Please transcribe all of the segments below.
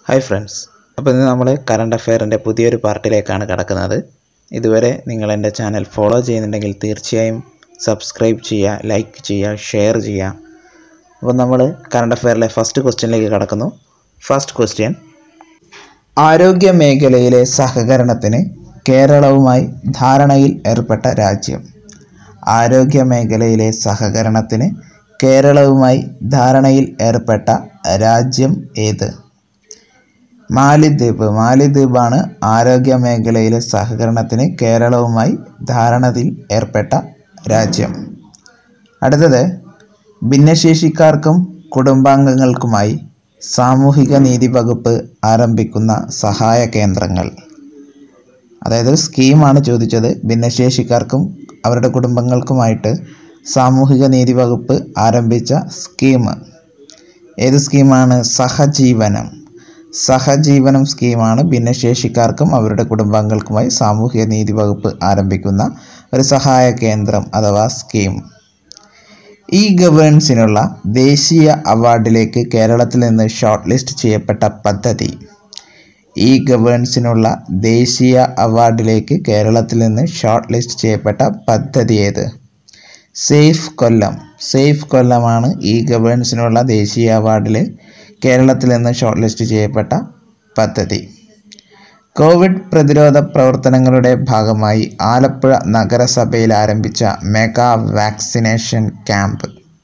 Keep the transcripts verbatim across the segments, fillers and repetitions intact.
Hi friends, അപ്പോൾ ഇന്ന് നമ്മൾ കറണ്ട് അഫെയറിൻ്റെ പുതിയൊരു പാർട്ടിലേക്കാണ് കടക്കുന്നത്. ഇതുവരെ നിങ്ങൾ എൻ്റെ ചാനൽ ഫോളോ ചെയ്യുന്നുണ്ടെങ്കിൽ തീർച്ചയായും സബ്സ്ക്രൈബ് ചെയ്യുക, ലൈക്ക് ചെയ്യുക, ഷെയർ ചെയ്യുക. അപ്പോൾ നമ്മൾ കറണ്ട് അഫെയറിലെ ഫസ്റ്റ് ക്വസ്റ്റ്യനിലേക്ക് കടക്കുന്നു. ഫസ്റ്റ് ക്വസ്റ്റ്യൻ: ആരോഗ്യ മേഖലയിലെ സഹകരണത്തിന് കേരളവുമായി ധാരണയിൽ ഏർപ്പെട്ട രാജ്യം. ആരോഗ്യ മേഖലയിലെ സഹകരണത്തിന് കേരളവുമായി ധാരണയിൽ ഏർപ്പെട്ട രാജ്യം ഏത്? മാലിദ്വീപ്. മാലിദ്വീപാണ് ആരോഗ്യ മേഖലയിലെ സഹകരണത്തിന് കേരളവുമായി ധാരണയിൽ ഏർപ്പെട്ട രാജ്യം. അടുത്തത്: ഭിന്നശേഷിക്കാർക്കും കുടുംബാംഗങ്ങൾക്കുമായി സാമൂഹിക നീതി വകുപ്പ് ആരംഭിക്കുന്ന സഹായ കേന്ദ്രങ്ങൾ. അതായത് സ്കീമാണ് ചോദിച്ചത്. ഭിന്നശേഷിക്കാർക്കും അവരുടെ കുടുംബങ്ങൾക്കുമായിട്ട് സാമൂഹിക നീതി വകുപ്പ് ആരംഭിച്ച സ്കീം ഏത് സ്കീമാണ്? സഹജീവനം. സഹജീവനം സ്കീമാണ് ഭിന്നശേഷിക്കാർക്കും അവരുടെ കുടുംബാംഗങ്ങൾക്കുമായി സാമൂഹിക നീതി വകുപ്പ് ആരംഭിക്കുന്ന ഒരു സഹായ കേന്ദ്രം അഥവാ സ്കീം. ഇ ഗവേണൻസിനുള്ള ദേശീയ അവാർഡിലേക്ക് കേരളത്തിൽ നിന്ന് ഷോർട്ട് ലിസ്റ്റ് ചെയ്യപ്പെട്ട പദ്ധതി. ഇ ഗവേണൻസിനുള്ള ദേശീയ അവാർഡിലേക്ക് കേരളത്തിൽ നിന്ന് ഷോർട്ട് ലിസ്റ്റ് ചെയ്യപ്പെട്ട പദ്ധതി ഏത്? സേഫ് കൊല്ലം. സേഫ് കൊല്ലമാണ് ഇ ഗവേണൻസിനുള്ള ദേശീയ അവാർഡിൽ കേരളത്തിൽ നിന്ന് ഷോർട്ട് ലിസ്റ്റ് ചെയ്യപ്പെട്ട പദ്ധതി. കോവിഡ് പ്രതിരോധ പ്രവർത്തനങ്ങളുടെ ഭാഗമായി ആലപ്പുഴ നഗരസഭയിൽ ആരംഭിച്ച മെഗാ വാക്സിനേഷൻ ക്യാമ്പ്.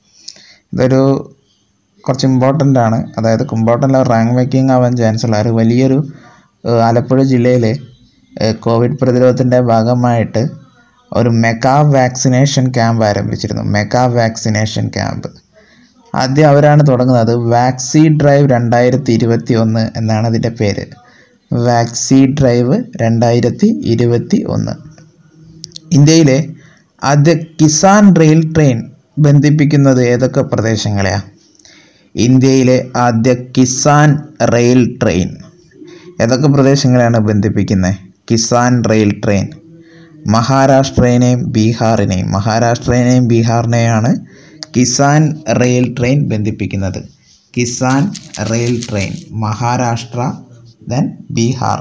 ഇതൊരു കുറച്ച് ഇമ്പോർട്ടൻ്റ് ആണ്. അതായത് ഇമ്പോർട്ടൻ്റ് റാങ്ക് മേക്കിംഗ് ആവാൻ ചാൻസ് ഉള്ള ഒരു വലിയൊരു ആലപ്പുഴ ജില്ലയിൽ കോവിഡ് പ്രതിരോധത്തിൻ്റെ ഭാഗമായിട്ട് ഒരു മെഗാ വാക്സിനേഷൻ ക്യാമ്പ് ആരംഭിച്ചിരുന്നു. മെഗാ വാക്സിനേഷൻ ക്യാമ്പ് ആദ്യം അവരാണ് തുടങ്ങുന്നത്. വാക്സി ഡ്രൈവ് രണ്ടായിരത്തി ഇരുപത്തി ഒന്ന് എന്നാണ് അതിൻ്റെ പേര്. വാക്സി ഡ്രൈവ് രണ്ടായിരത്തി ഇരുപത്തി ഒന്ന്. ഇന്ത്യയിലെ ആദ്യ കിസാൻ റെയിൽ ട്രെയിൻ ബന്ധിപ്പിക്കുന്നത് ഏതൊക്കെ പ്രദേശങ്ങളെയാണ്? ഇന്ത്യയിലെ ആദ്യ കിസാൻ റെയിൽ ട്രെയിൻ ഏതൊക്കെ പ്രദേശങ്ങളെയാണ് ബന്ധിപ്പിക്കുന്നത്? കിസാൻ റെയിൽ ട്രെയിൻ മഹാരാഷ്ട്രയെയും ബീഹാറിനെയും മഹാരാഷ്ട്രയെയും ബീഹാറിനെയാണ് കിസാൻ റെയിൽ ട്രെയിൻ ബന്ധിപ്പിക്കുന്നത്. Kisan rail train Maharashtra then Bihar.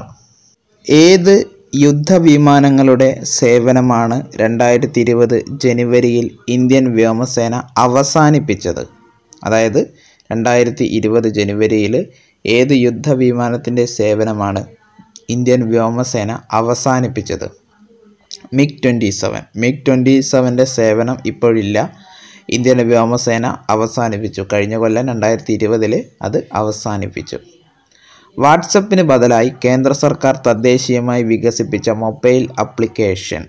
ഏത് യുദ്ധവിമാനങ്ങളുടെ സേവനമാണ് രണ്ടായിരത്തി ഇരുപത് ജനുവരിയിൽ ഇന്ത്യൻ വ്യോമസേന അവസാനിപ്പിച്ചത്? അതായത് രണ്ടായിരത്തി ഇരുപത് ജനുവരിയിൽ ഏത് യുദ്ധവിമാനത്തിൻ്റെ സേവനമാണ് ഇന്ത്യൻ വ്യോമസേന അവസാനിപ്പിച്ചത്? MiG twenty seven. MiG twenty സെവൻ്റെ സേവനം ഇപ്പോഴില്ല. ഇന്ത്യൻ വ്യോമസേന അവസാനിപ്പിച്ചു. കഴിഞ്ഞ കൊല്ലം രണ്ടായിരത്തി ഇരുപതിൽ അത് അവസാനിപ്പിച്ചു. വാട്സപ്പിന് ബദലായി കേന്ദ്ര സർക്കാർ തദ്ദേശീയമായി വികസിപ്പിച്ച മൊബൈൽ ആപ്ലിക്കേഷൻ.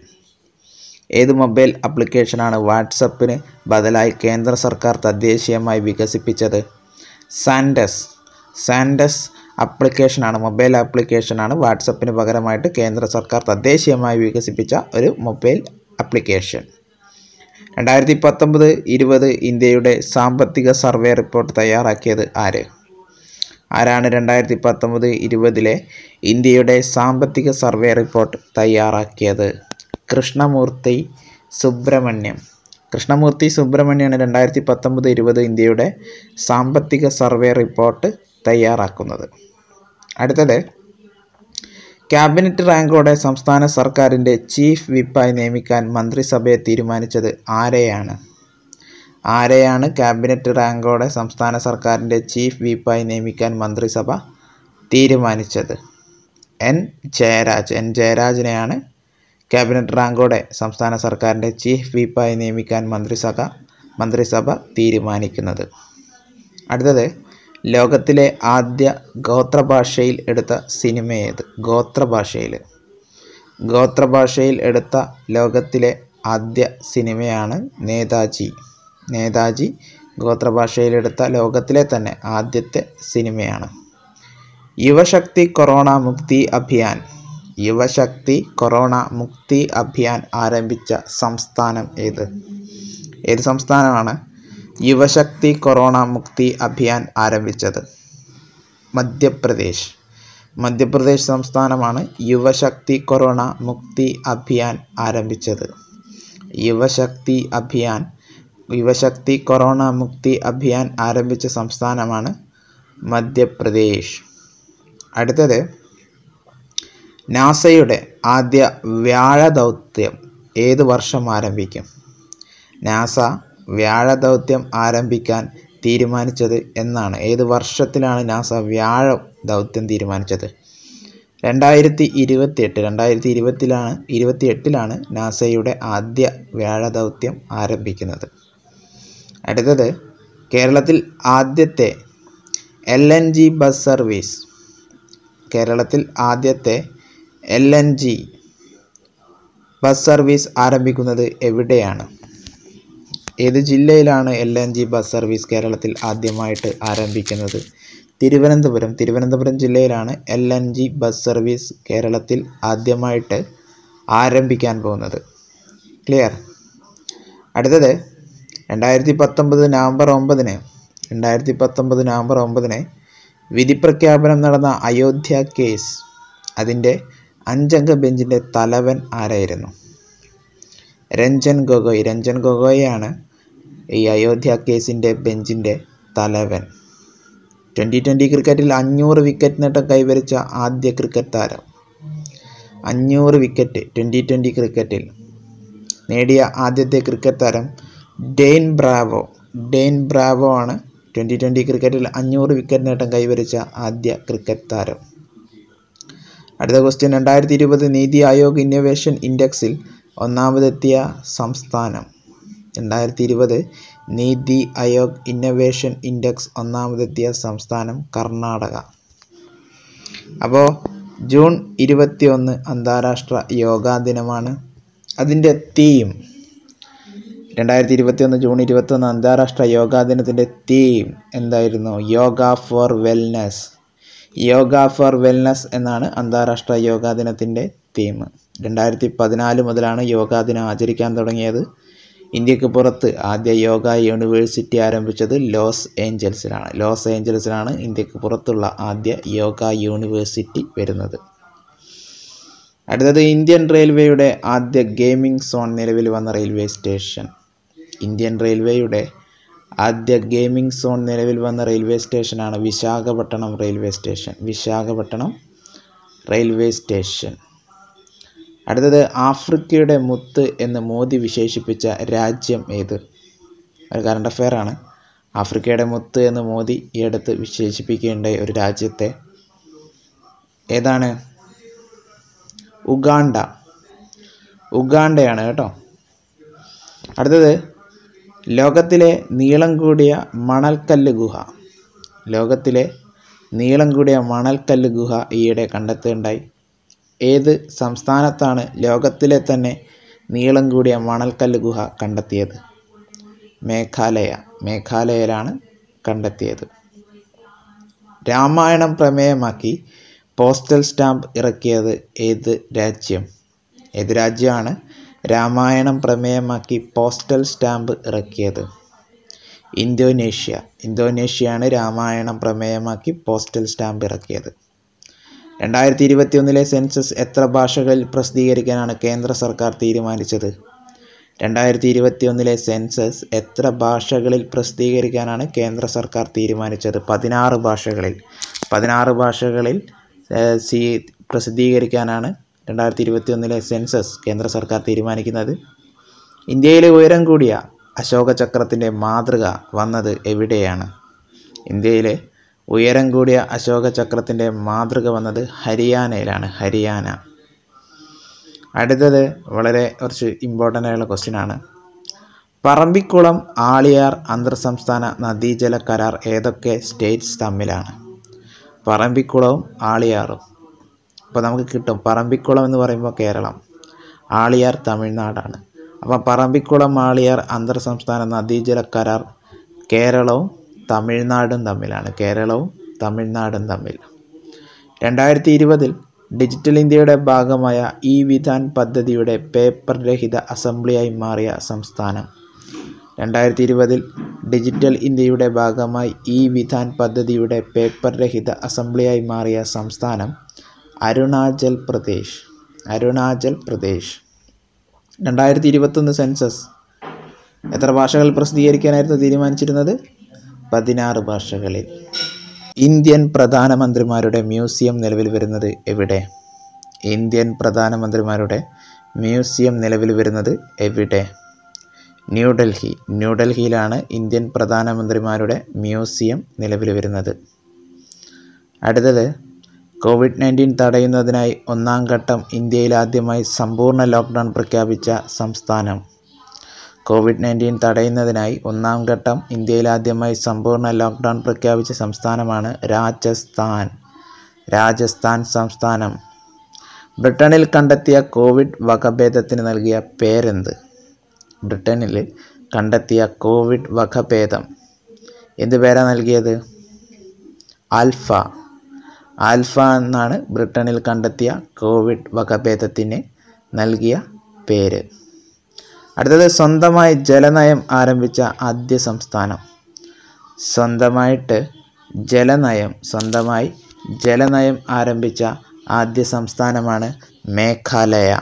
ഏത് മൊബൈൽ ആപ്ലിക്കേഷനാണ് വാട്സപ്പിന് ബദലായി കേന്ദ്ര സർക്കാർ തദ്ദേശീയമായി വികസിപ്പിച്ചത്? സാൻഡസ്. സാൻഡസ് ആപ്ലിക്കേഷനാണ്, മൊബൈൽ ആപ്ലിക്കേഷനാണ് വാട്സപ്പിന് പകരമായിട്ട് കേന്ദ്ര സർക്കാർ തദ്ദേശീയമായി വികസിപ്പിച്ച ഒരു മൊബൈൽ ആപ്ലിക്കേഷൻ. രണ്ടായിരത്തി പത്തൊമ്പത് ഇരുപത് ഇന്ത്യയുടെ സാമ്പത്തിക സർവേ റിപ്പോർട്ട് തയ്യാറാക്കിയത് ആര്? ആരാണ് രണ്ടായിരത്തി പത്തൊമ്പത് ഇരുപതിലെ ഇന്ത്യയുടെ സാമ്പത്തിക സർവേ റിപ്പോർട്ട് തയ്യാറാക്കിയത്? കൃഷ്ണമൂർത്തി സുബ്രഹ്മണ്യം. കൃഷ്ണമൂർത്തി സുബ്രഹ്മണ്യമാണ് രണ്ടായിരത്തി പത്തൊമ്പത് ഇരുപത് ഇന്ത്യയുടെ സാമ്പത്തിക സർവേ റിപ്പോർട്ട് തയ്യാറാക്കുന്നത്. അടുത്തത്: ക്യാബിനറ്റ് റാങ്കോടെ സംസ്ഥാന സർക്കാരിൻ്റെ ചീഫ് വിപ്പായി നിയമിക്കാൻ മന്ത്രിസഭയെ തീരുമാനിച്ചത് ആരെയാണ്? ആരെയാണ് ക്യാബിനറ്റ് റാങ്കോടെ സംസ്ഥാന സർക്കാരിൻ്റെ ചീഫ് വിപ്പായി നിയമിക്കാൻ മന്ത്രിസഭ തീരുമാനിച്ചത്? എൻ ജയരാജ്. എൻ ജയരാജിനെയാണ് ക്യാബിനറ്റ് റാങ്കോടെ സംസ്ഥാന സർക്കാരിൻ്റെ ചീഫ് വിപ്പായി നിയമിക്കാൻ മന്ത്രിസഭ മന്ത്രിസഭ തീരുമാനിക്കുന്നത്. അടുത്തത്: ലോകത്തിലെ ആദ്യ ഗോത്രഭാഷയിൽ എടുത്ത സിനിമ ഏത്? ഗോത്രഭാഷയിൽ ഗോത്രഭാഷയിൽ എടുത്ത ലോകത്തിലെ ആദ്യ സിനിമയാണ് നേതാജി. നേതാജി ഗോത്രഭാഷയിലെടുത്ത ലോകത്തിലെ തന്നെ ആദ്യത്തെ സിനിമയാണ്. യുവശക്തി കൊറോണ മുക്തി അഭിയാൻ യുവശക്തി കൊറോണ മുക്തി അഭിയാൻ ആരംഭിച്ച സംസ്ഥാനം ഏത്? ഏത് സംസ്ഥാനമാണ് യുവശക്തി കൊറോണ മുക്തി അഭിയാൻ ആരംഭിച്ചത്? മധ്യപ്രദേശ്. മധ്യപ്രദേശ് സംസ്ഥാനമാണ് യുവശക്തി കൊറോണ മുക്തി അഭിയാൻ ആരംഭിച്ചത്. യുവശക്തി അഭിയാൻ യുവശക്തി കൊറോണ മുക്തി അഭിയാൻ ആരംഭിച്ച സംസ്ഥാനമാണ് മധ്യപ്രദേശ്. അടുത്തത് നാസയുടെ ആദ്യ വ്യാഴ ദൗത്യം ഏത് വർഷം ആരംഭിക്കും? നാസ വ്യാഴ ദൗത്യം ആരംഭിക്കാൻ തീരുമാനിച്ചത് എന്നാണ്? ഏത് വർഷത്തിലാണ് നാസ വ്യാഴ ദൗത്യം തീരുമാനിച്ചത്? രണ്ടായിരത്തി ഇരുപത്തി എട്ട് രണ്ടായിരത്തി ഇരുപത്തിലാണ് ഇരുപത്തി എട്ടിലാണ് നാസയുടെ ആദ്യ വ്യാഴ ദൗത്യം ആരംഭിക്കുന്നത്. അടുത്തത് കേരളത്തിൽ ആദ്യത്തെ L N G bus service കേരളത്തിൽ ആദ്യത്തെ L N G bus service ആരംഭിക്കുന്നത് എവിടെയാണ്? ഏത് ജില്ലയിലാണ് L N G bus service കേരളത്തിൽ ആദ്യമായിട്ട് ആരംഭിക്കുന്നത്? തിരുവനന്തപുരം തിരുവനന്തപുരം ജില്ലയിലാണ് L N G bus service കേരളത്തിൽ ആദ്യമായിട്ട് ആരംഭിക്കാൻ പോകുന്നത്. ക്ലിയർ? അടുത്തത് രണ്ടായിരത്തി പത്തൊമ്പത് നവംബർ ഒമ്പതിന് രണ്ടായിരത്തി പത്തൊമ്പത് നവംബർ ഒമ്പതിന് വിധി പ്രഖ്യാപനം നടന്ന അയോധ്യ കേസ് അതിൻ്റെ അഞ്ചംഗ ബെഞ്ചിൻ്റെ തലവൻ ആരായിരുന്നു? രഞ്ജൻ ഗൊഗോയ് രഞ്ജൻ ഗൊഗോയാണ് ഈ അയോധ്യ കേസിൻ്റെ ബെഞ്ചിൻ്റെ തലവൻ. ട്വൻ്റി ട്വൻ്റി ക്രിക്കറ്റിൽ അഞ്ഞൂറ് വിക്കറ്റ് നേട്ടം കൈവരിച്ച ആദ്യ ക്രിക്കറ്റ് താരം അഞ്ഞൂറ് വിക്കറ്റ് ട്വൻ്റി ട്വൻ്റി ക്രിക്കറ്റിൽ നേടിയ ആദ്യത്തെ ക്രിക്കറ്റ് താരം ഡെയ്ൻ ബ്രാവോ ഡെയ്ൻ ബ്രാവോ ആണ് ട്വൻ്റി ട്വൻ്റി ക്രിക്കറ്റിൽ അഞ്ഞൂറ് വിക്കറ്റ് നേട്ടം കൈവരിച്ച ആദ്യ ക്രിക്കറ്റ് താരം. അടുത്ത ക്വസ്റ്റ്യൻ, രണ്ടായിരത്തി ഇരുപത് നീതി ആയോഗ് ഇന്നൊവേഷൻ ഇൻഡെക്സിൽ ഒന്നാമതെത്തിയ സംസ്ഥാനം? രണ്ടായിരത്തി ഇരുപത് നീതി ആയോഗ് ഇന്നൊവേഷൻ ഇൻഡെക്സ് ഒന്നാമതെത്തിയ സംസ്ഥാനം കർണാടക. അപ്പോൾ ജൂൺ ഇരുപത്തി ഒന്ന് അന്താരാഷ്ട്ര യോഗാ ദിനമാണ്. അതിൻ്റെ തീം രണ്ടായിരത്തി ഇരുപത്തി ഒന്ന് ജൂൺ ഇരുപത്തി ഒന്ന് അന്താരാഷ്ട്ര യോഗാ ദിനത്തിൻ്റെ തീം എന്തായിരുന്നു? Yoga for wellness yoga for wellness എന്നാണ് അന്താരാഷ്ട്ര യോഗാ ദിനത്തിൻ്റെ തീം. രണ്ടായിരത്തി പതിനാല് മുതലാണ് യോഗാ ദിനം ആചരിക്കാൻ തുടങ്ങിയത്. ഇന്ത്യക്ക് പുറത്ത് ആദ്യ യോഗ യൂണിവേഴ്സിറ്റി ആരംഭിച്ചത് ലോസ് ഏഞ്ചൽസിലാണ്. ലോസ് ഏഞ്ചൽസിലാണ് ഇന്ത്യക്ക് പുറത്തുള്ള ആദ്യ യോഗ യൂണിവേഴ്സിറ്റി വരുന്നത്. അടുത്തത് ഇന്ത്യൻ റെയിൽവേയുടെ ആദ്യ ഗെയിമിംഗ് സോൺ നിലവിൽ വന്ന റെയിൽവേ സ്റ്റേഷൻ? ഇന്ത്യൻ റെയിൽവേയുടെ ആദ്യ ഗെയിമിംഗ് സോൺ നിലവിൽ വന്ന റെയിൽവേ സ്റ്റേഷനാണ് Visakhapatnam railway station. Visakhapatnam railway station. അടുത്തത് ആഫ്രിക്കയുടെ മുത്ത് എന്ന് മോദി വിശേഷിപ്പിച്ച രാജ്യം ഏത്? ഒരു കറണ്ട് അഫെയർ ആണ്. ആഫ്രിക്കയുടെ മുത്ത് എന്ന് മോദി ഈ അടുത്ത് വിശേഷിപ്പിക്കേണ്ട ഒരു രാജ്യത്തെ ഏതാണ്? ഉഗാണ്ട ഉഗാണ്ടയാണ് കേട്ടോ. അടുത്തത് ലോകത്തിലെ നീളം കൂടിയ മണൽക്കല്ല് ഗുഹ ലോകത്തിലെ നീളം കൂടിയ മണൽക്കല്ല് ഗുഹ ഈയിടെ കണ്ടെത്തുകയുണ്ടായി. ഏത് സംസ്ഥാനത്താണ് ലോകത്തിലെ തന്നെ നീളം കൂടിയ മണൽക്കല്ല് ഗുഹ കണ്ടെത്തിയത്? മേഘാലയ മേഘാലയയിലാണ് കണ്ടെത്തിയത്. രാമായണം പ്രമേയമാക്കി പോസ്റ്റൽ സ്റ്റാമ്പ് ഇറക്കിയത് ഏത് രാജ്യം? ഏത് രാജ്യമാണ് രാമായണം പ്രമേയമാക്കി പോസ്റ്റൽ സ്റ്റാമ്പ് ഇറക്കിയത്? ഇന്തോനേഷ്യ ഇന്തോനേഷ്യയാണ് രാമായണം പ്രമേയമാക്കി പോസ്റ്റൽ സ്റ്റാമ്പ് ഇറക്കിയത്. രണ്ടായിരത്തി ഇരുപത്തി ഒന്നിലെ സെൻസസ് എത്ര ഭാഷകളിൽ പ്രസിദ്ധീകരിക്കാനാണ് കേന്ദ്ര സർക്കാർ തീരുമാനിച്ചത്? രണ്ടായിരത്തി ഇരുപത്തി ഒന്നിലെ സെൻസസ് എത്ര ഭാഷകളിൽ പ്രസിദ്ധീകരിക്കാനാണ് കേന്ദ്ര സർക്കാർ തീരുമാനിച്ചത്? പതിനാറ് ഭാഷകളിൽ പതിനാറ് ഭാഷകളിൽ സി പ്രസിദ്ധീകരിക്കാനാണ് രണ്ടായിരത്തി ഇരുപത്തി ഒന്നിലെ സെൻസസ് കേന്ദ്ര സർക്കാർ തീരുമാനിക്കുന്നത്. ഇന്ത്യയിലെ ഉയരം കൂടിയ അശോക ചക്രത്തിൻ്റെ മാതൃക വന്നത് എവിടെയാണ്? ഇന്ത്യയിലെ ഉയരം കൂടിയ അശോക ചക്രത്തിൻ്റെ മാതൃക വന്നത് ഹരിയാനയിലാണ്. ഹരിയാന. അടുത്തത് വളരെ കുറച്ച് ഇമ്പോർട്ടൻ്റ് ആയുള്ള ക്വസ്റ്റ്യൻ ആണ്. പറമ്പിക്കുളം ആളിയാർ അന്തർ സംസ്ഥാന നദീജല കരാർ ഏതൊക്കെ സ്റ്റേറ്റ്സ് തമ്മിലാണ്? പറമ്പിക്കുളവും ആളിയാറും. അപ്പോൾ നമുക്ക് കിട്ടും പറമ്പിക്കുളം എന്ന് പറയുമ്പോൾ കേരളം, ആളിയാർ തമിഴ്നാടാണ്. അപ്പം പറമ്പിക്കുളം ആളിയാർ അന്തർ സംസ്ഥാന നദീജല കരാർ കേരളവും തമിഴ്നാടും തമ്മിലാണ്. കേരളവും തമിഴ്നാടും തമ്മിൽ. രണ്ടായിരത്തി ഇരുപതിൽ ഡിജിറ്റൽ ഇന്ത്യയുടെ ഭാഗമായ ഇ വിധാൻ പദ്ധതിയുടെ പേപ്പർ രഹിത അസംബ്ലിയായി മാറിയ സംസ്ഥാനം? രണ്ടായിരത്തി ഇരുപതിൽ ഡിജിറ്റൽ ഇന്ത്യയുടെ ഭാഗമായി ഇ വിധാൻ പദ്ധതിയുടെ പേപ്പർ രഹിത അസംബ്ലിയായി മാറിയ സംസ്ഥാനം അരുണാചൽ പ്രദേശ്. അരുണാചൽ പ്രദേശ്. രണ്ടായിരത്തി ഇരുപത്തൊന്ന് സെൻസസ് എത്ര ഭാഷകൾ പ്രസിദ്ധീകരിക്കാനായിരുന്നു തീരുമാനിച്ചിരുന്നത്? പതിനാറ് ഭാഷകളിൽ. ഇന്ത്യൻ പ്രധാനമന്ത്രിമാരുടെ മ്യൂസിയം നിലവിൽ വരുന്നത് എവിടെ? ഇന്ത്യൻ പ്രധാനമന്ത്രിമാരുടെ മ്യൂസിയം നിലവിൽ വരുന്നത് എവിടെ? ന്യൂഡൽഹി. ന്യൂഡൽഹിയിലാണ് ഇന്ത്യൻ പ്രധാനമന്ത്രിമാരുടെ മ്യൂസിയം നിലവിൽ വരുന്നത്. അടുത്തത്, കോവിഡ് നയൻറ്റീൻ തടയുന്നതിനായി ഒന്നാം ഘട്ടം ഇന്ത്യയിൽ ആദ്യമായി സമ്പൂർണ്ണ ലോക്ക്ഡൗൺ പ്രഖ്യാപിച്ച സംസ്ഥാനം. കോവിഡ് നയൻറ്റീൻ തടയുന്നതിനായി ഒന്നാം ഘട്ടം ഇന്ത്യയിൽ ആദ്യമായി സമ്പൂർണ്ണ ലോക്ക്ഡൗൺ പ്രഖ്യാപിച്ച സംസ്ഥാനമാണ് രാജസ്ഥാൻ. രാജസ്ഥാൻ സംസ്ഥാനം. ബ്രിട്ടനിൽ കണ്ടെത്തിയ കോവിഡ് വകഭേദത്തിന് നൽകിയ പേരെന്ത്? ബ്രിട്ടനിൽ കണ്ടെത്തിയ കോവിഡ് വകഭേദം എന്ത് പേരാണ് നൽകിയത്? ആൽഫ. ആൽഫ എന്നാണ് ബ്രിട്ടനിൽ കണ്ടെത്തിയ കോവിഡ് വകഭേദത്തിന് നൽകിയ പേര്. അടുത്തത്, സ്വന്തമായി ജലനയം ആരംഭിച്ച ആദ്യ സംസ്ഥാനം. സ്വന്തമായിട്ട് ജലനയം സ്വന്തമായി ജലനയം ആരംഭിച്ച ആദ്യ സംസ്ഥാനമാണ് മേഘാലയ.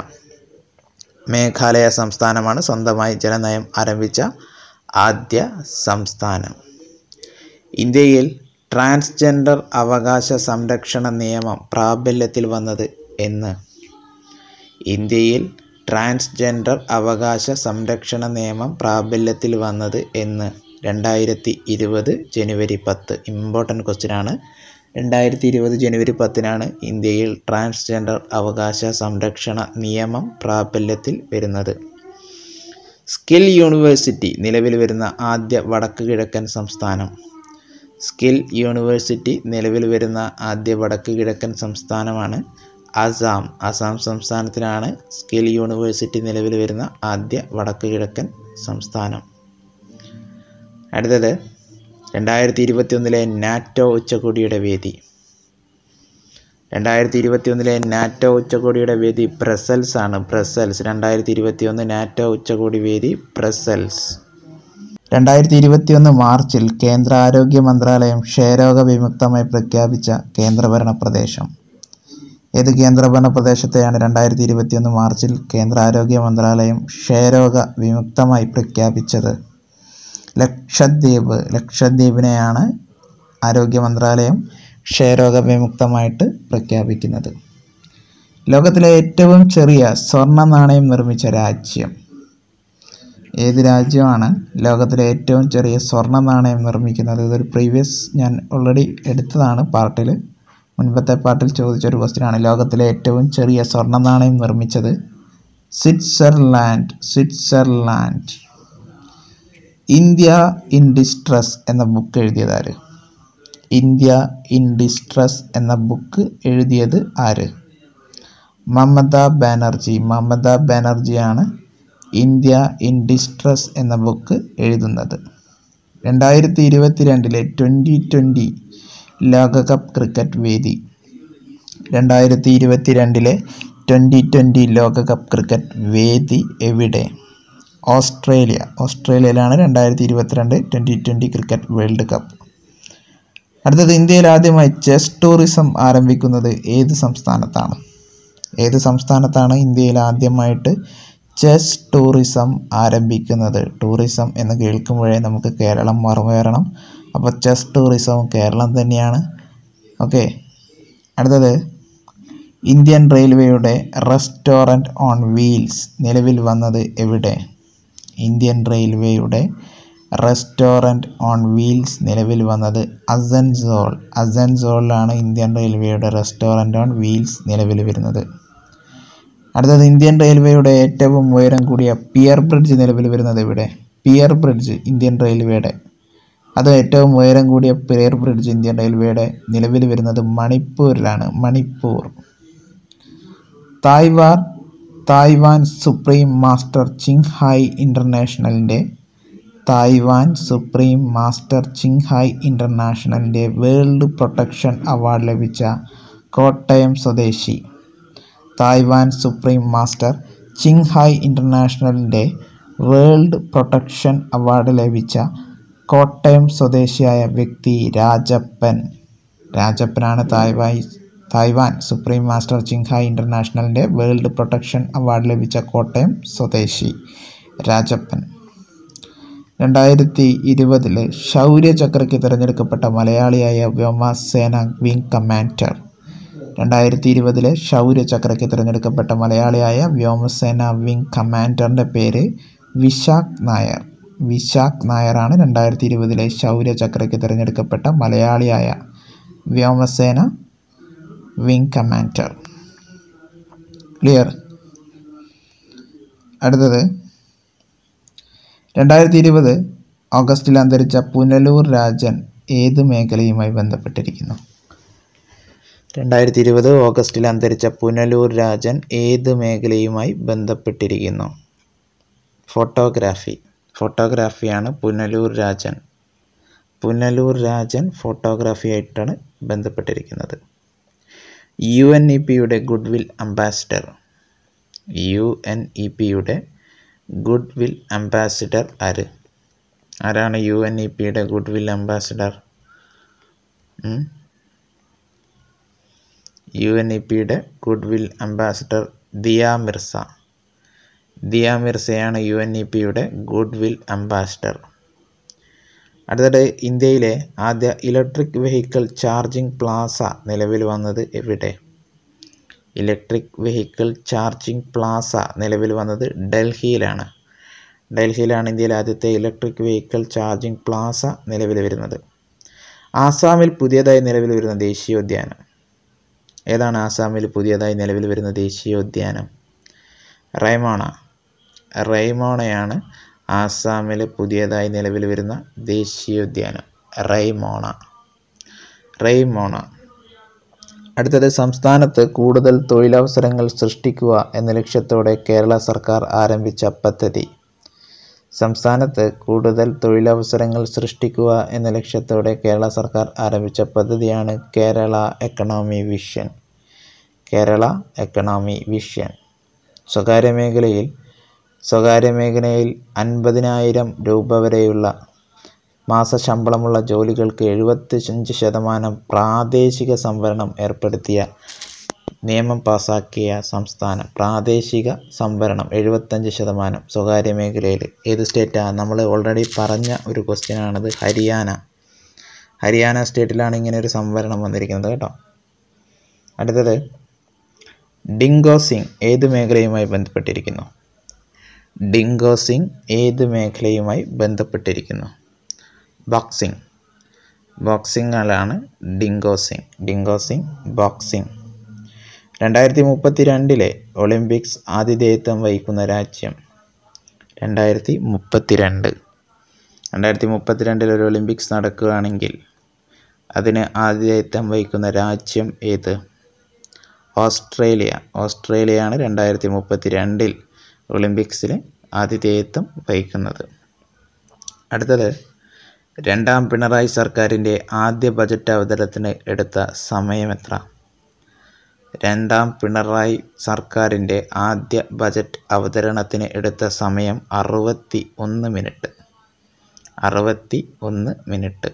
മേഘാലയ സംസ്ഥാനമാണ് സ്വന്തമായി ജലനയം ആരംഭിച്ച ആദ്യ സംസ്ഥാനം. ഇന്ത്യയിൽ ട്രാൻസ്ജെൻഡർ അവകാശ സംരക്ഷണ നിയമം പ്രാബല്യത്തിൽ വന്നത് എന്ന്? ഇന്ത്യയിൽ ട്രാൻസ്ജെൻഡർ അവകാശ സംരക്ഷണ നിയമം പ്രാബല്യത്തിൽ വന്നത് എന്ന്? രണ്ടായിരത്തി ഇരുപത് ജനുവരി പത്ത്. ഇമ്പോർട്ടൻറ്റ് ക്വസ്റ്റ്യൻ ആണ്. രണ്ടായിരത്തി ഇരുപത് ജനുവരി പത്തിനാണ് ഇന്ത്യയിൽ ട്രാൻസ്ജെൻഡർ അവകാശ സംരക്ഷണ നിയമം പ്രാബല്യത്തിൽ വരുന്നത്. സ്കിൽ യൂണിവേഴ്സിറ്റി നിലവിൽ വരുന്ന ആദ്യ വടക്ക് കിഴക്കൻ സംസ്ഥാനം. സ്കിൽ യൂണിവേഴ്സിറ്റി നിലവിൽ വരുന്ന ആദ്യ വടക്ക് കിഴക്കൻ സംസ്ഥാനമാണ് അസം. അസം സംസ്ഥാനത്തിനാണ് സ്കിൽ യൂണിവേഴ്സിറ്റി നിലവിൽ വരുന്ന ആദ്യ വടക്ക് കിഴക്കൻ സംസ്ഥാനം. അടുത്തത്, രണ്ടായിരത്തി ഇരുപത്തി ഒന്നിലെ നാറ്റോ ഉച്ചകോടിയുടെ വേദി. രണ്ടായിരത്തി ഇരുപത്തി ഒന്നിലെ നാറ്റോ ഉച്ചകോടിയുടെ വേദി ബ്രസൽസ് ആണ്. ബ്രസൽസ്. രണ്ടായിരത്തി ഇരുപത്തി ഒന്ന് നാറ്റോ ഉച്ചകോടി വേദി ബ്രസൽസ്. രണ്ടായിരത്തി ഇരുപത്തി ഒന്ന് മാർച്ചിൽ കേന്ദ്ര ആരോഗ്യ മന്ത്രാലയം ക്ഷയരോഗ വിമുക്തമായി പ്രഖ്യാപിച്ച കേന്ദ്രഭരണ പ്രദേശം. ഏത് കേന്ദ്രഭരണ പ്രദേശത്തെയാണ് രണ്ടായിരത്തി ഇരുപത്തി ഒന്ന് മാർച്ചിൽ കേന്ദ്ര ആരോഗ്യ മന്ത്രാലയം ക്ഷയരോഗ വിമുക്തമായി പ്രഖ്യാപിച്ചത്? ലക്ഷദ്വീപ്. ലക്ഷദ്വീപിനെയാണ് ആരോഗ്യ മന്ത്രാലയം ക്ഷയരോഗ വിമുക്തമായിട്ട് പ്രഖ്യാപിക്കുന്നത്. ലോകത്തിലെ ഏറ്റവും ചെറിയ സ്വർണ്ണ നാണയം നിർമ്മിച്ച രാജ്യം. ഏത് രാജ്യമാണ് ലോകത്തിലെ ഏറ്റവും ചെറിയ സ്വർണ്ണ നാണയം നിർമ്മിക്കുന്നത്? ഇതൊരു പ്രീവിയസ് ഞാൻ ഓൾറെഡി എടുത്തതാണ് പാർട്ടിൽ. മുൻപത്തെ പാർട്ടിൽ ചോദിച്ചൊരു ക്വസ്റ്റ്യനാണ്. ലോകത്തിലെ ഏറ്റവും ചെറിയ സ്വർണ്ണ നാണയം നിർമ്മിച്ചത് Switzerland. Switzerland. India in distress എന്ന ബുക്ക് എഴുതിയത് ആര്? ഇന്ത്യ ഇൻ ഡിസ്ട്രസ് എന്ന ബുക്ക് എഴുതിയത് ആര്? മമതാ ബാനർജി. മമതാ ബാനർജിയാണ് ഇന്ത്യ ഇൻ ഡിസ്ട്രസ് എന്ന ബുക്ക് എഴുതുന്നത്. രണ്ടായിരത്തി ഇരുപത്തി രണ്ടിലെ ട്വൻ്റി ട്വൻ്റി ലോകകപ്പ് ക്രിക്കറ്റ് വേദി. രണ്ടായിരത്തി ഇരുപത്തി രണ്ടിലെ ട്വൻ്റി ട്വൻ്റി ലോകകപ്പ് ക്രിക്കറ്റ് വേദി എവിടെ? ഓസ്ട്രേലിയ. ഓസ്ട്രേലിയയിലാണ് രണ്ടായിരത്തി ഇരുപത്തിരണ്ട് twenty twenty cricket world cup. അടുത്തത്, ഇന്ത്യയിൽ ആദ്യമായി ചെസ് ടൂറിസം ആരംഭിക്കുന്നത് ഏത് സംസ്ഥാനത്താണ്? ഏത് സംസ്ഥാനത്താണ് ഇന്ത്യയിൽ ആദ്യമായിട്ട് ചെസ് ടൂറിസം ആരംഭിക്കുന്നത്? ടൂറിസം എന്ന് കേൾക്കുമ്പോഴേ നമുക്ക് കേരളം മറന്നു വരണം. അപ്പോൾ ചെസ് ടൂറിസവും കേരളം തന്നെയാണ്. ഓക്കെ. അടുത്തത്, ഇന്ത്യൻ റെയിൽവേയുടെ റെസ്റ്റോറൻറ്റ് ഓൺ വീൽസ് നിലവിൽ വന്നത് എവിടെ? ഇന്ത്യൻ റെയിൽവേയുടെ റെസ്റ്റോറൻറ്റ് ഓൺ വീൽസ് നിലവിൽ വന്നത് അസൻസോൾ. അസൻസോളിലാണ് ഇന്ത്യൻ റെയിൽവേയുടെ റെസ്റ്റോറൻറ്റ് ഓൺ വീൽസ് നിലവിൽ വരുന്നത്. അടുത്തത്, ഇന്ത്യൻ റെയിൽവേയുടെ ഏറ്റവും ഉയരം കൂടിയ പിയർ ബ്രിഡ്ജ് നിലവിൽ വരുന്നത് എവിടെ? പിയർ ബ്രിഡ്ജ് ഇന്ത്യൻ റെയിൽവേയുടെ അത് ഏറ്റവും ഉയരം കൂടിയ പിയർ ബ്രിഡ്ജ് ഇന്ത്യൻ റെയിൽവേയുടെ നിലവിൽ വരുന്നത് മണിപ്പൂരിലാണ്. Manipur. Taiwan Taiwan supreme master Ching Hai ഇൻ്റർനാഷണലിൻ്റെ Taiwan supreme master Ching Hai ഇൻ്റർനാഷണലിൻ്റെ വേൾഡ് പ്രൊട്ടക്ഷൻ അവാർഡ് ലഭിച്ച കോട്ടയം സ്വദേശി. Taiwan supreme master Ching Hai ഇൻ്റർനാഷണലിൻ്റെ വേൾഡ് പ്രൊട്ടക്ഷൻ അവാർഡ് ലഭിച്ച കോട്ടയം സ്വദേശിയായ വ്യക്തി രാജപ്പൻ. രാജപ്പനാണ് Taiwan Taiwan supreme master Ching Hai ഇൻ്റർനാഷണലിൻ്റെ വേൾഡ് പ്രൊട്ടക്ഷൻ അവാർഡ് ലഭിച്ച കോട്ടയം സ്വദേശി രാജപ്പൻ. രണ്ടായിരത്തി ഇരുപതിലെ ശൗര്യ ചക്രയ്ക്ക് തിരഞ്ഞെടുക്കപ്പെട്ട മലയാളിയായ വ്യോമസേന വിംഗ് കമാൻഡർ രണ്ടായിരത്തി ഇരുപതിലെ ശൗര്യ ചക്രയ്ക്ക് തിരഞ്ഞെടുക്കപ്പെട്ട മലയാളിയായ വ്യോമസേന വിംഗ് കമാൻഡറിൻ്റെ പേര് വിശാഖ് നായർ. വിശാഖ് നായരാണ് രണ്ടായിരത്തി ഇരുപതിലെ ശൗര്യ ചക്രയ്ക്ക് തിരഞ്ഞെടുക്കപ്പെട്ട മലയാളിയായ വ്യോമസേന വിംഗ് കമാൻഡർ. ക്ലിയർ. അടുത്തത് രണ്ടായിരത്തി ഇരുപത് ഓഗസ്റ്റിൽ അന്തരിച്ച പുനലൂർ രാജൻ ഏത് മേഖലയുമായി ബന്ധപ്പെട്ടിരിക്കുന്നു? രണ്ടായിരത്തി ഇരുപത് ഓഗസ്റ്റിൽ അന്തരിച്ച പുനലൂർ രാജൻ ഏത് മേഖലയുമായി ബന്ധപ്പെട്ടിരിക്കുന്നു? ഫോട്ടോഗ്രാഫി. ഫോട്ടോഗ്രാഫിയാണ് പുനലൂർ രാജൻ. പുനലൂർ രാജൻ ഫോട്ടോഗ്രാഫിയായിട്ടാണ് ബന്ധപ്പെട്ടിരിക്കുന്നത്. യു എൻ ഇ പിയുടെ goodwill ambassador. U N E പിയുടെ ഗുഡ്വിൽ അംബാസിഡർ ആര്? ആരാണ് യു എൻ ഇ പിയുടെ goodwill ambassador? U N E പിയുടെ ഗുഡ്വിൽ അംബാസിഡർ ദിയ മിർസ. ദിയ മിർസയാണ് യു എൻ ഇ പിയുടെ ഗുഡ്വിൽ അംബാസിഡർ. അടുത്തത് ഇന്ത്യയിലെ ആദ്യ ഇലക്ട്രിക് വെഹിക്കിൾ ചാർജിംഗ് പ്ലാസ നിലവിൽ വന്നത് എവിടെ? ഇലക്ട്രിക് വെഹിക്കിൾ ചാർജിംഗ് പ്ലാസ നിലവിൽ വന്നത് ഡൽഹിയിലാണ്. ഡൽഹിയിലാണ് ഇന്ത്യയിലെ ആദ്യത്തെ ഇലക്ട്രിക് വെഹിക്കിൾ ചാർജിംഗ് പ്ലാസ നിലവിൽ വരുന്നത്. ആസാമിൽ പുതിയതായി നിലവിൽ വരുന്ന ദേശീയോദ്യാനം ഏതാണ്? ആസാമിൽ പുതിയതായി നിലവിൽ വരുന്ന ദേശീയോദ്യാനം റൈമോണ. റൈമോണയാണ് ആസാമിൽ പുതിയതായി നിലവിൽ വരുന്ന ദേശീയോദ്യാനം. റൈമോണ. റൈമോണ. അടുത്തത് സംസ്ഥാനത്ത് കൂടുതൽ തൊഴിലവസരങ്ങൾ സൃഷ്ടിക്കുക എന്ന ലക്ഷ്യത്തോടെ കേരള സർക്കാർ ആരംഭിച്ച പദ്ധതി. സംസ്ഥാനത്ത് കൂടുതൽ തൊഴിലവസരങ്ങൾ സൃഷ്ടിക്കുക എന്ന ലക്ഷ്യത്തോടെ കേരള സർക്കാർ ആരംഭിച്ച പദ്ധതിയാണ് Kerala economy vision. Kerala economy vision. സ്വകാര്യ മേഖലയിൽ സ്വകാര്യ മേഖലയിൽ അൻപതിനായിരം രൂപ വരെയുള്ള മാസശമ്പളമുള്ള ജോലികൾക്ക് എഴുപത്തിയഞ്ച് ശതമാനം പ്രാദേശിക സംവരണം ഏർപ്പെടുത്തിയ നിയമം പാസാക്കിയ സംസ്ഥാനം. പ്രാദേശിക സംവരണം എഴുപത്തഞ്ച് ശതമാനം സ്വകാര്യ മേഖലയിൽ. ഏത് സ്റ്റേറ്റാണ്? നമ്മൾ ഓൾറെഡി പറഞ്ഞ ഒരു ക്വസ്റ്റ്യനാണത്. ഹരിയാന. ഹരിയാന സ്റ്റേറ്റിലാണ് ഇങ്ങനെ ഒരു സംവരണം വന്നിരിക്കുന്നത് കേട്ടോ. അടുത്തത് ഡിങ്കോ സിംഗ് ഏത് മേഖലയുമായി ബന്ധപ്പെട്ടിരിക്കുന്നു? ഡിങ്കോ സിംഗ് ഏത് മേഖലയുമായി ബന്ധപ്പെട്ടിരിക്കുന്നു? ബോക്സിംഗ്. ബോക്സിംഗിലാണ് ഡിങ്കോ സിംഗ്. ഡിങ്കോ സിംഗ് ബോക്സിംഗ്. രണ്ടായിരത്തി മുപ്പത്തി രണ്ടിലെ ഒളിമ്പിക്സ് ആതിഥേയത്വം വഹിക്കുന്ന രാജ്യം. രണ്ടായിരത്തി മുപ്പത്തി രണ്ട് രണ്ടായിരത്തി മുപ്പത്തി രണ്ടിൽ ഒരു ഒളിമ്പിക്സ് നടക്കുകയാണെങ്കിൽ അതിന് ആതിഥേയത്വം വഹിക്കുന്ന രാജ്യം ഏത്? ഓസ്ട്രേലിയ. ഓസ്ട്രേലിയയാണ് രണ്ടായിരത്തി മുപ്പത്തി രണ്ടിൽ ഒളിമ്പിക്സിൽ ആതിഥേയത്വം വഹിക്കുന്നത്. അടുത്തത് രണ്ടാം പിണറായി സർക്കാരിൻ്റെ ആദ്യ ബജറ്റ് അവതരണത്തിന് എടുത്ത സമയം എത്ര? രണ്ടാം പിണറായി സർക്കാരിൻ്റെ ആദ്യ ബജറ്റ് അവതരണത്തിന് എടുത്ത സമയം അറുപത്തി ഒന്ന് മിനിറ്റ്. അറുപത്തി ഒന്ന് മിനിറ്റ്.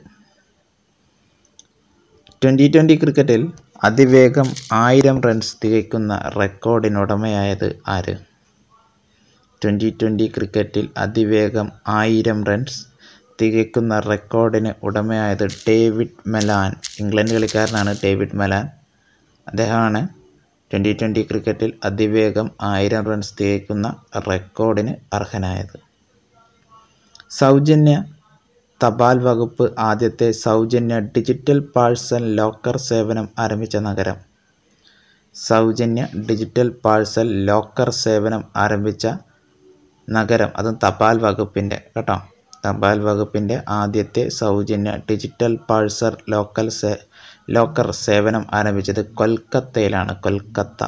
ട്വൻ്റി ട്വൻ്റി ക്രിക്കറ്റിൽ അതിവേഗം ആയിരം റൺസ് തികയ്ക്കുന്ന റെക്കോർഡിനുടമയായത് ആര്? ട്വൻ്റി ട്വൻ്റി ക്രിക്കറ്റിൽ അതിവേഗം ആയിരം റൺസ് തികയ്ക്കുന്ന റെക്കോർഡിന് ഉടമയായത് ഡേവിഡ് മെലാൻ. ഇംഗ്ലണ്ട് കളിക്കാരനാണ് ഡേവിഡ് മെലാൻ. അദ്ദേഹമാണ് ട്വൻ്റി ട്വൻ്റി ക്രിക്കറ്റിൽ അതിവേഗം ആയിരം റൺസ് തികയ്ക്കുന്ന റെക്കോർഡിന് അർഹനായത്. സൗജന്യ തപാൽ വകുപ്പ് ആദ്യത്തെ സൗജന്യ ഡിജിറ്റൽ പാഴ്സൽ ലോക്കർ സേവനം ആരംഭിച്ച നഗരം. സൗജന്യ ഡിജിറ്റൽ പാഴ്സൽ ലോക്കർ സേവനം ആരംഭിച്ച നഗരം, അതും തപാൽ വകുപ്പിൻ്റെ കേട്ടോ. തപാൽ വകുപ്പിൻ്റെ ആദ്യത്തെ സൗജന്യ ഡിജിറ്റൽ പാഴ്സൽ ലോക്കൽ സേ ലോക്കർ സേവനം ആരംഭിച്ചത് കൊൽക്കത്തയിലാണ്. കൊൽക്കത്ത.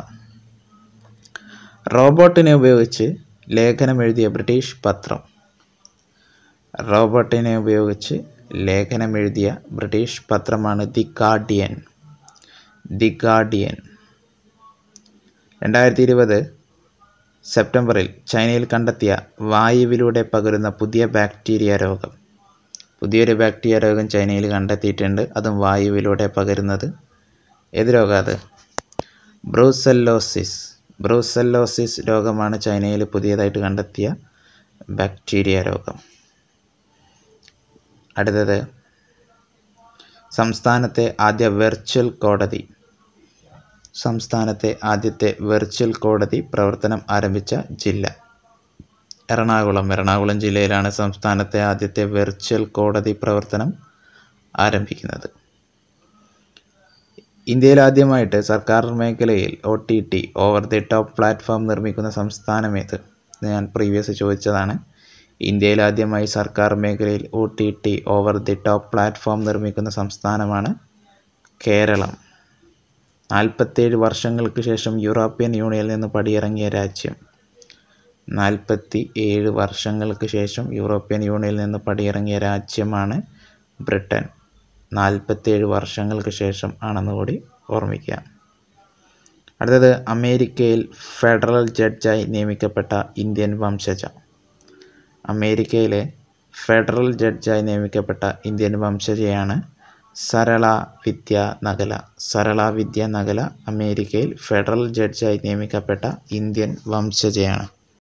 റോബോട്ടിനെ ഉപയോഗിച്ച് ലേഖനം എഴുതിയ ബ്രിട്ടീഷ് പത്രം. റോബോട്ടിനെ ഉപയോഗിച്ച് ലേഖനം എഴുതിയ ബ്രിട്ടീഷ് പത്രമാണ് ദി ഗാർഡിയൻ. The guardian. രണ്ടായിരത്തി ഇരുപത് സെപ്റ്റംബറിൽ ചൈനയിൽ കണ്ടെത്തിയ വായുവിലൂടെ പകരുന്ന പുതിയ ബാക്ടീരിയ രോഗം. പുതിയൊരു ബാക്ടീരിയ രോഗം ചൈനയിൽ കണ്ടെത്തിയിട്ടുണ്ട്. അതും വായുവിലൂടെ പകരുന്നത്. ഏത് രോഗം അത്? ബ്രൂസെല്ലോസിസ്. ബ്രൂസെല്ലോസിസ് രോഗമാണ് ചൈനയിൽ പുതിയതായിട്ട് കണ്ടെത്തിയ ബാക്ടീരിയ രോഗം. അടുത്തത് സംസ്ഥാനത്തെ ആദ്യ വെർച്വൽ കോടതി സംസ്ഥാനത്തെ ആദ്യത്തെ വെർച്വൽ കോടതി പ്രവർത്തനം ആരംഭിച്ച ജില്ല എറണാകുളം എറണാകുളം ജില്ലയിലാണ് സംസ്ഥാനത്തെ ആദ്യത്തെ വെർച്വൽ കോടതി പ്രവർത്തനം ആരംഭിക്കുന്നത്. ഇന്ത്യയിൽ ആദ്യമായിട്ട് സർക്കാർ മേഖലയിൽ O T T over the top platform നിർമ്മിക്കുന്ന സംസ്ഥാനമേത്? ഞാൻ പ്രീവിയസ് ചോദിച്ചതാണ്. ഇന്ത്യയിൽ ആദ്യമായി സർക്കാർ മേഖലയിൽ O T T over the top platform നിർമ്മിക്കുന്ന സംസ്ഥാനമാണ് കേരളം. നാൽപ്പത്തേഴ് വർഷങ്ങൾക്ക് ശേഷം യൂറോപ്യൻ യൂണിയനിൽ നിന്ന് പടിയിറങ്ങിയ രാജ്യം. നാൽപ്പത്തി ഏഴ് വർഷങ്ങൾക്ക് ശേഷം യൂറോപ്യൻ യൂണിയനിൽ നിന്ന് പടിയിറങ്ങിയ രാജ്യമാണ് ബ്രിട്ടൻ. നാൽപ്പത്തേഴ് വർഷങ്ങൾക്ക് ശേഷം ആണെന്ന് കൂടി ഓർമ്മിക്കുക. അടുത്തത് അമേരിക്കയിൽ ഫെഡറൽ ജഡ്ജായി നിയമിക്കപ്പെട്ട ഇന്ത്യൻ വംശജ. അമേരിക്കയിലെ ഫെഡറൽ ജഡ്ജായി നിയമിക്കപ്പെട്ട ഇന്ത്യൻ വംശജയാണ് സരള വിദ്യ നഗല. സരള വിദ്യ നഗല അമേരിക്കയിൽ ഫെഡറൽ ജഡ്ജായി നിയമിക്കപ്പെട്ട ഇന്ത്യൻ വംശജയാണ്.